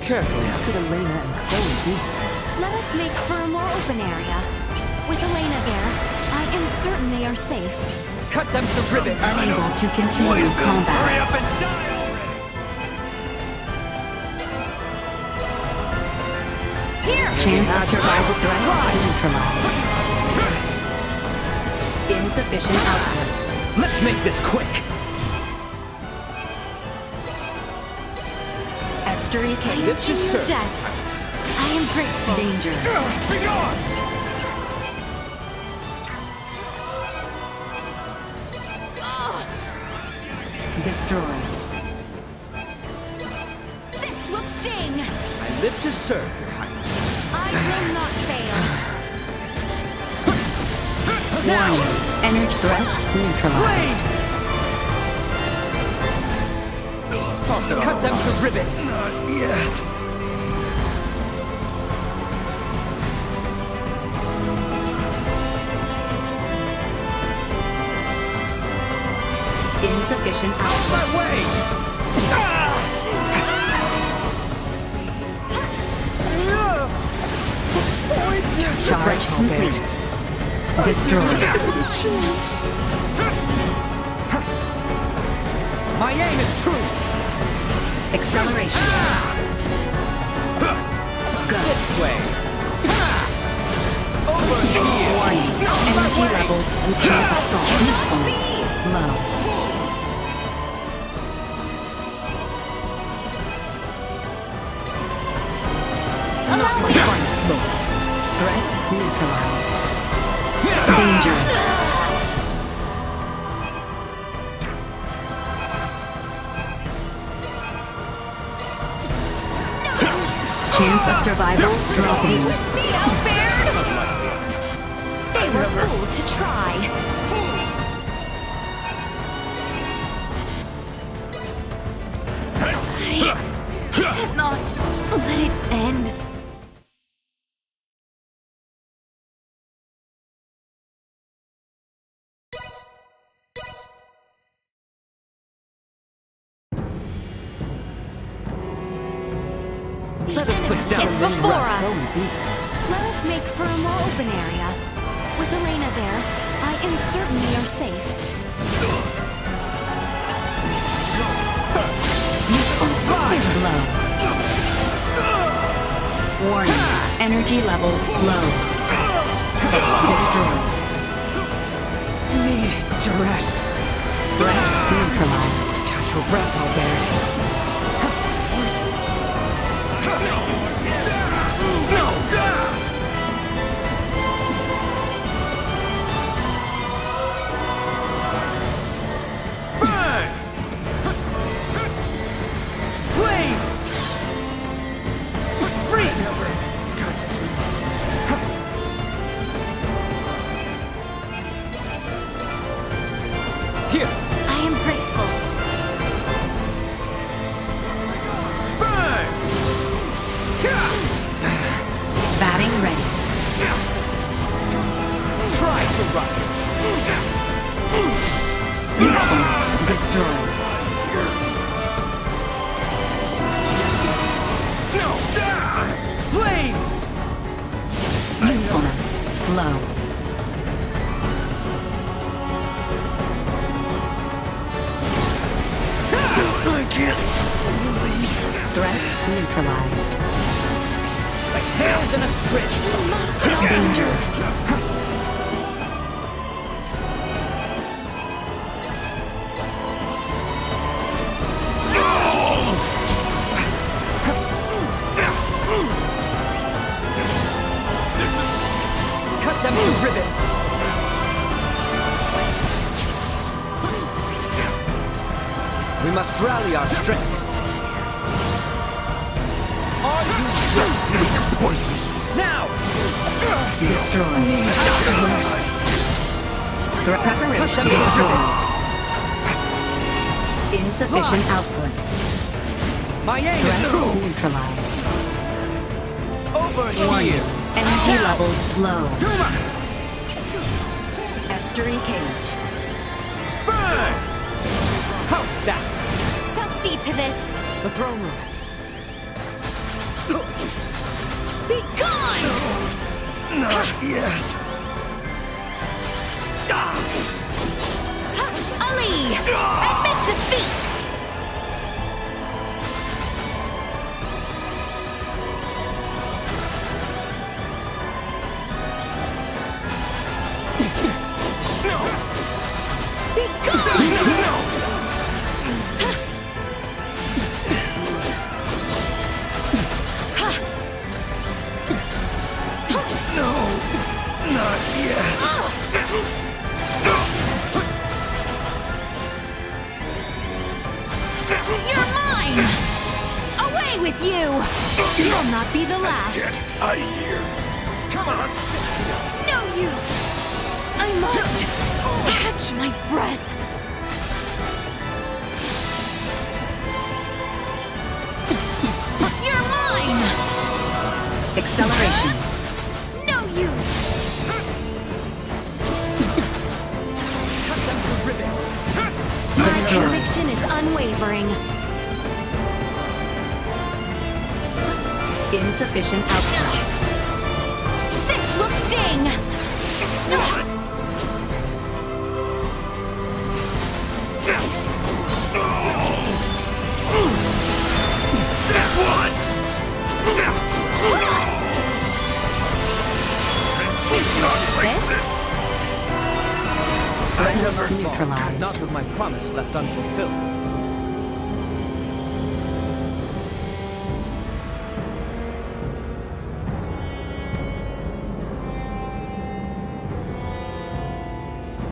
Carefully, how could Elena and Chloe be here? Let us make for a more open area. With Elena there, I am certain they are safe. Cut them to ribbons! Unable to continue combat. Hurry up and die already! Here! Chance of survival threat neutralized. Insufficient output. Let's make this quick! Estuary I am Cave. in Lift your your debt. I am grateful. Danger. Be gone! Destroy. This will sting! I live to serve, Your Highness. I will not fail. Warning. Energy threat neutralized. Cut them to ribbons! Not yet. Insufficient My output. way! Charge complete. Destroyed. My aim is true! Acceleration. Go. This way! Over here! Warning. Energy levels within assault usefulness low. Not my finest moment. Threat neutralized. Danger. Chance of survival dropping. Be outfared! They were fooled to try. I cannot let it end. Let us put down It's this before rough us. Chloe. Let us make for a more open area. With Elena there, I am certain we are safe. Usefulness low. Warning. Energy levels low. Destroy. Need to rest. Threat neutralized. Catch your breath, Albert. Burn! Flames! Freeze! Here! I am grateful. Burn! Batting ready. Try to run! Usefulness destroyed. No! Flames! Usefulness low. I can't believe Threat neutralized. Like hails in a sprint! Danger. Cut them to ribbons! We must rally our strength. Are you ready? Now! Destroy. Threat Cut preparation them to destroyed. ribbons! Insufficient output. My aim is Threat true! neutralized. Over Warning. here! Energy levels low. Duma! Estuary Cage. Burn! How's that? Shall see to this. The throne room. Not yet. Ali! Admit defeat! Be gone! No, not yet. You're mine! Away with you! You'll not be the last. Get out of here. Come on, No use! I must catch my breath. You're mine! Acceleration. No use! Cut them to ribbons. My Destroy. conviction is unwavering. Insufficient output. This will sting! I never Neutralized. Not with my promise left unfulfilled.